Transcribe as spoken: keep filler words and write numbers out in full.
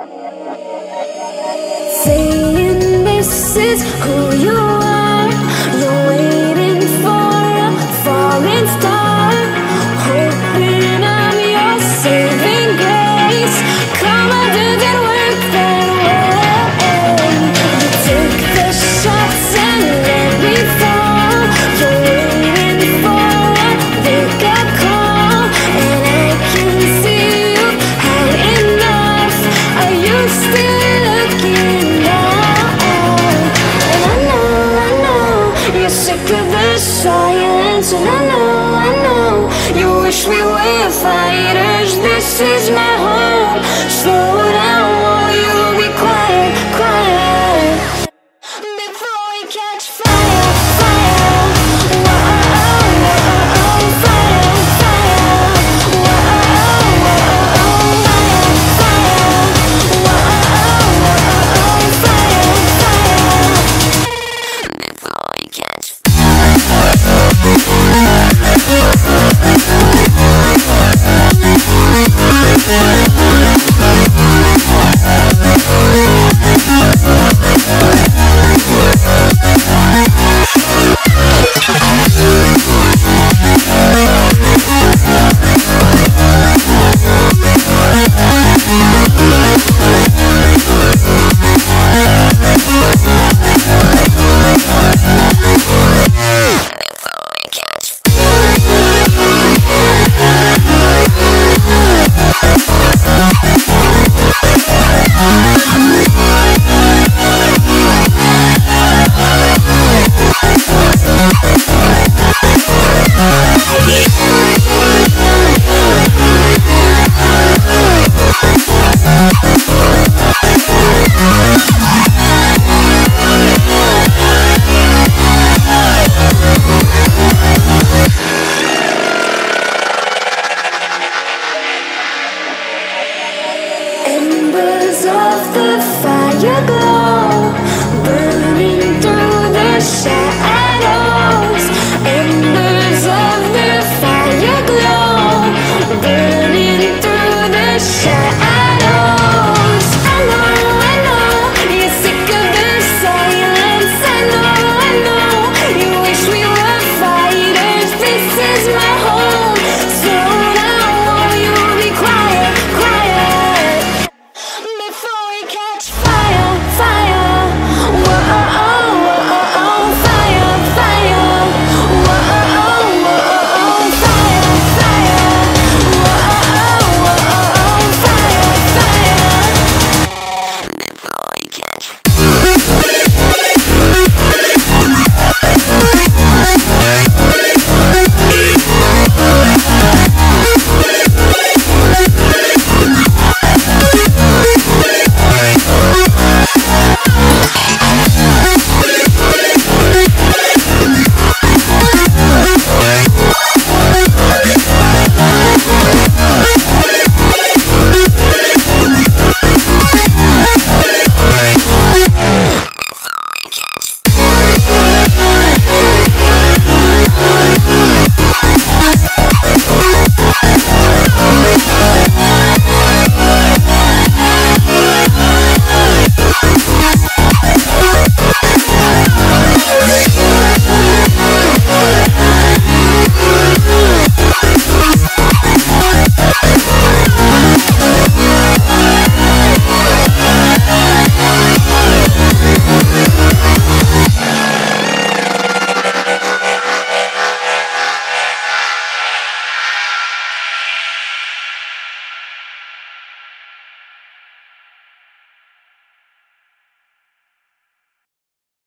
Saying this is who you are. You're waiting for a falling star, hoping I'm your saving grace. Come on, doesn't work that way. You take the shots and let me fall. You're waiting for a wake-up call, and I can see you had enough. Are you still looking now? And I know, I know you're sick of the silence, and I know, I know you wish we were fighters. This is my home. Slow down, will you be quiet, quiet before we catch fire, fire. Whoa, whoa, fire, fire. Whoa, whoa, fire, fire. Whoa, fire, fire before we catch embers of the fire glow, burning through the shadows.